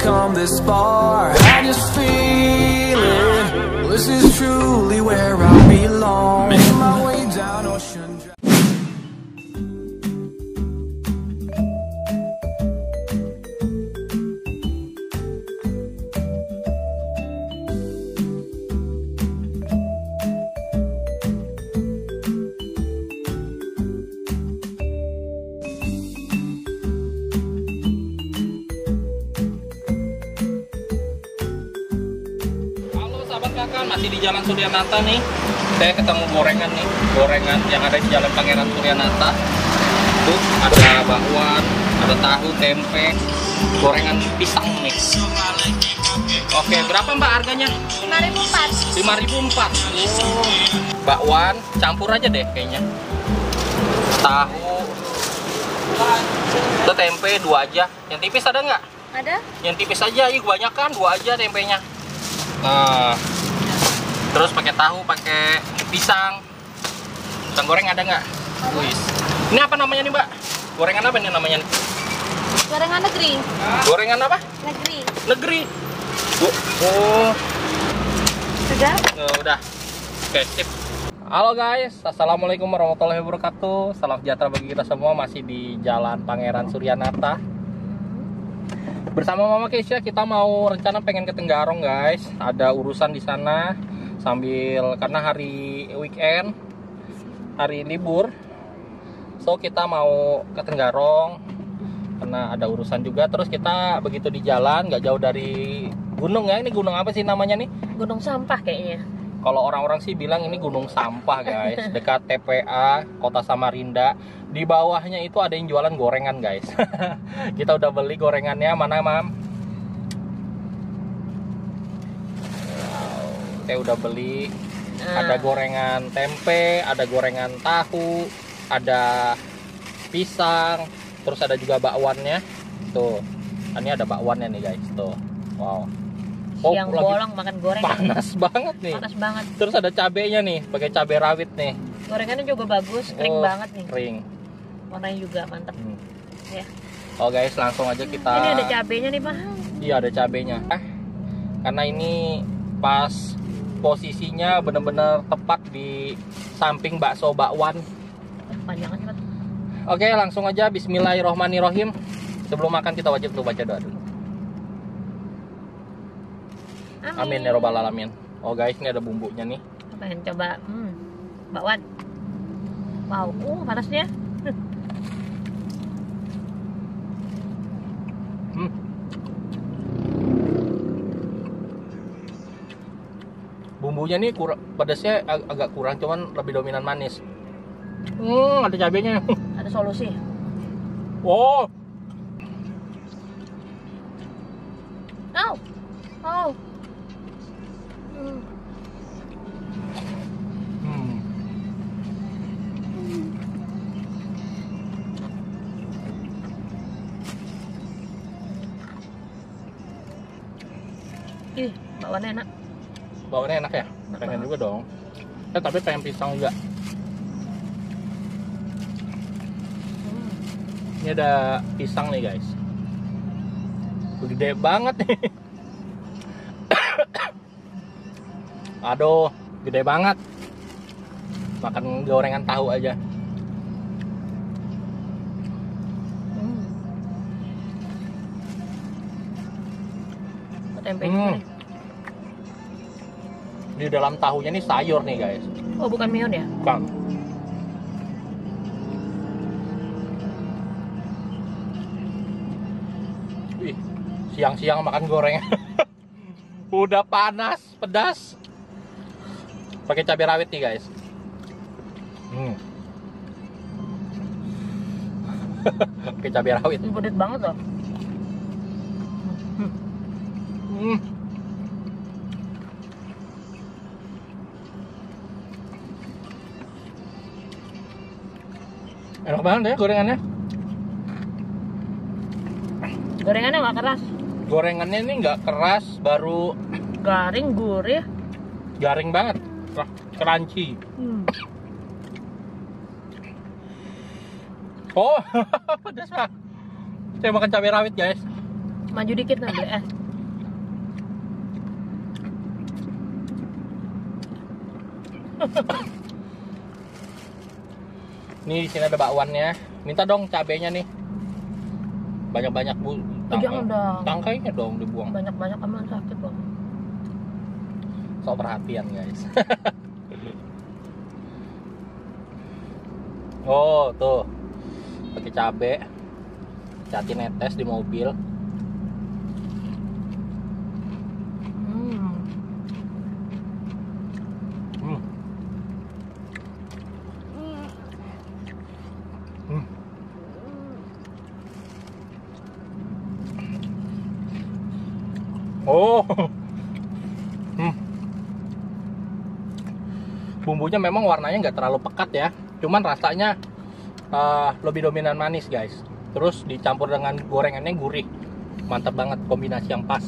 come this far. I just feel it. This is truly where I belong. Making my way down Ocean Drive. Masih di Jalan Suryanata nih, saya ketemu gorengan nih, gorengan yang ada di Jalan Pangeran Suryanata. Tuh ada bakwan, ada tahu, tempe, gorengan pisang nih. Oke, berapa Mbak harganya? 5.400. 5.400. Oh, bakwan campur aja deh kayaknya. Tahu, itu tempe 2 aja. Yang tipis ada nggak? Ada? Yang tipis aja, iya kebanyakan 2 aja tempenya. Nah, terus pakai tahu, pakai pisang. Pisang goreng ada nggak? Wis. Ini apa namanya nih, Mbak? Gorengan apa nih namanya? Gorengan negeri. Gorengan apa? Negeri. Negeri. Oh. Sudah? Udah. Oke, sip. Halo guys, assalamualaikum warahmatullahi wabarakatuh. Salam sejahtera bagi kita semua, masih di Jalan Pangeran Suryanata. Bersama Mama Keisha kita mau rencana pengen ke Tenggarong guys. Ada urusan di sana sambil karena hari weekend, hari libur. So kita mau ke Tenggarong karena ada urusan juga. Terus kita begitu di jalan nggak jauh dari gunung ya. Ini gunung apa sih namanya nih? Gunung sampah kayaknya. Kalau orang-orang sih bilang ini gunung sampah guys. Dekat TPA Kota Samarinda. Di bawahnya itu ada yang jualan gorengan guys. Kita udah beli gorengannya. Mana Mam? Saya udah beli. Ada gorengan tempe, ada gorengan tahu, ada pisang, terus ada juga bakwannya. Tuh, ini ada bakwannya nih guys. Tuh, wow. Yang bolong makan gorengan. Panas banget nih. Panas banget. Terus ada cabenya nih, pakai cabai rawit nih. Gorengannya juga bagus, kering banget nih. Kering. Warnanya juga mantap. Ya. Oh guys, langsung aja kita. Ini ada cabenya nih, Pak. Iya, ada cabenya. Karena ini pas posisinya bener-bener tepat di samping bakso bakwan. Panjang banget. Oke, langsung aja. Bismillahirrohmanirrohim. Sebelum makan kita wajib tuh baca doa dulu. Amin ya robbal alamin. Oh guys, ini ada bumbunya nih. Pengen coba bakwan. Wow, panasnya. Bumbunya nih pedasnya agak kurang, cuman lebih dominan manis. Ada cabenya. Ada solusi. Oh. Oh. Ih, bakwannya enak. Bakwannya enak ya? Pengen juga dong. Tapi pengen pisang juga. Ini ada pisang nih guys. Gede banget nih. Aduh, gede banget. Makan gorengan tahu aja. Tempe nih. Di dalam tahunya nih sayur nih guys. Oh, bukan mihun ya? Bukan. Wih, siang-siang makan gorengan. Udah panas, pedas. Pakai cabai rawit nih guys. Pakai cabai rawit. Pedet banget loh. Enak banget ya gorengannya. Gorengannya nggak keras. Gorengannya ini nggak keras, baru Garing, gurih. garing banget, crunchy. Oh, pedas pak. Saya makan cabai rawit guys. Maju dikit nih beli es. Nih di sini ada bakwannya. Minta dong cabenya nih. Banyak-banyak bu. Jangan dong. Tangkainya dong dibuang. Banyak-banyak aman sakit bang. So perhatian guys. Oh tuh, pakai cabe. Hati netes di mobil. Oh, bumbunya memang warnanya nggak terlalu pekat ya, cuman rasanya lebih dominan manis guys. Terus dicampur dengan gorengannya gurih, mantap banget, kombinasi yang pas.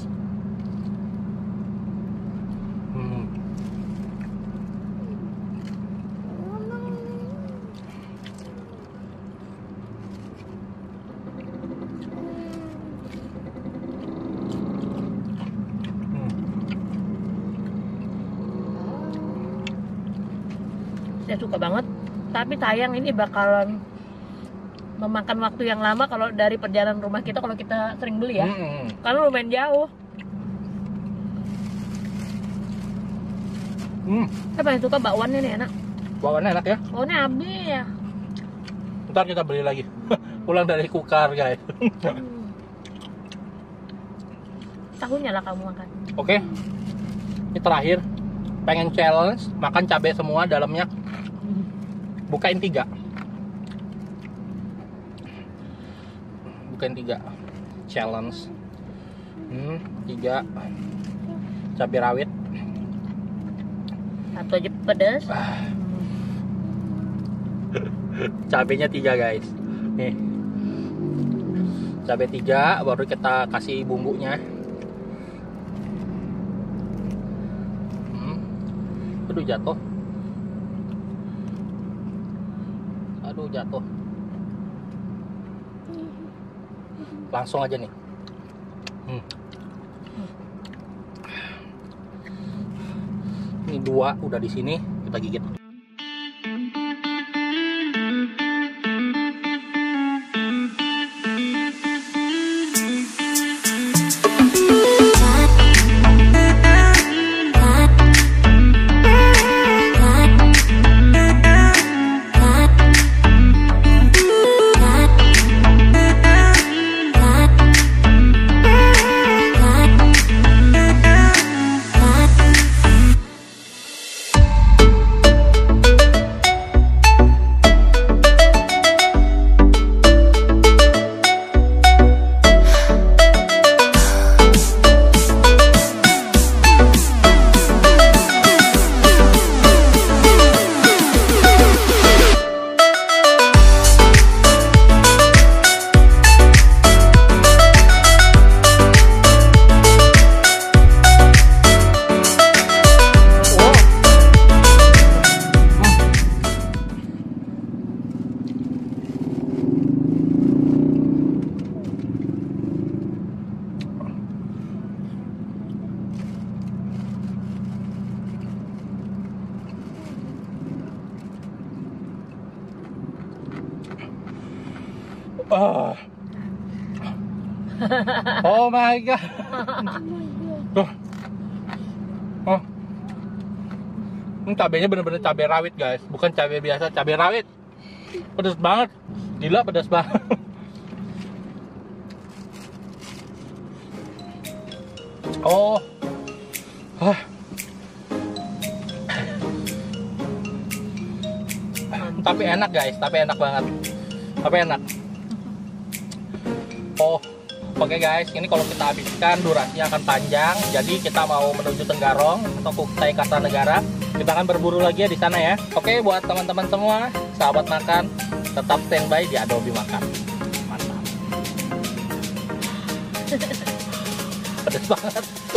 Saya suka banget, tapi sayang ini bakalan memakan waktu yang lama kalau dari perjalanan rumah kita kalau kita sering beli ya. Karena lumayan jauh. Apa yang suka bakwannya nih enak. Bakwannya enak ya. Bakwannya habis ya. Ntar kita beli lagi. Pulang dari Kukar guys. Tahunya lah kamu makan. Oke, ini terakhir. Pengen challenge makan cabai semua dalamnya. Bukain 3. Bukain 3. Challenge. 3 cabai rawit. Satu aja pedas. Cabenya 3 guys. Nih. Cabai 3, baru kita kasih bumbunya. Aduh jatuh. Aduh jatuh. Langsung aja nih. Ini 2 udah di sini, kita gigit. Oh my god. Oh. Ini cabenya bener-bener cabai rawit guys, bukan cabai biasa, cabai rawit. Pedas banget. Gila pedas banget. Oh. Tapi enak guys, tapi enak banget. Tapi enak. Oh. Oke guys, ini kalau kita habiskan durasinya akan panjang. Jadi kita mau menuju Tenggarong atau Kutai Kartanegara. Kita akan berburu lagi ya di sana ya. Oke, buat teman-teman semua, sahabat makan, tetap standby di Adobe Makan. Mantap. Pedas banget.